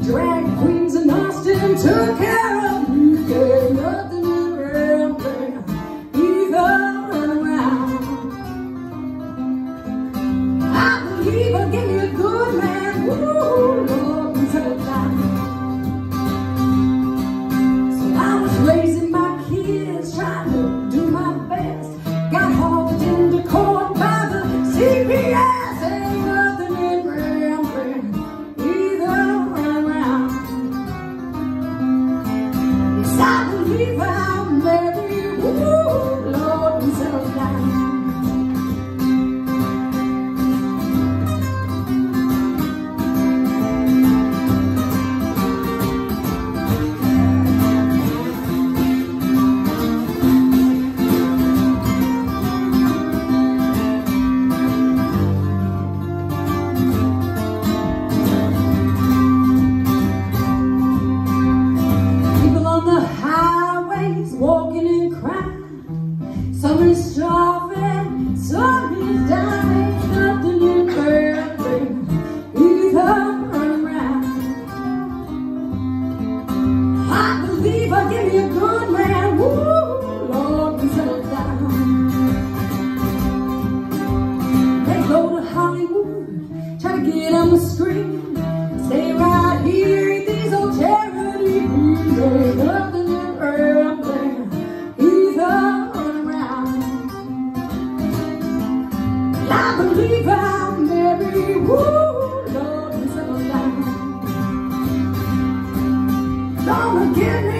Drag queens in Austin took care of me. Yeah, nothing in Ramblin, either run around. I believe I'll give you a good man. Woo, Lord, and settle down. So I was raising my kids, trying to do my best. Got hauled into court by the CPS. Ain't nothing in Ramblin, either run around. Yes, I believe I'll marry. Woo, Lord, and settle down. Walking and crying, some is starving, some is dying. Nothing in Ramblin, either run around. I believe I'll give you a good man. Woo, Lord, and settle down. They go to Hollywood, try to get on the screen. Stay right here, eat these old charity beans. Ain't nothing in Ramblin, I believe I'll marry. Woo, Lord, and settle down. Gonna give me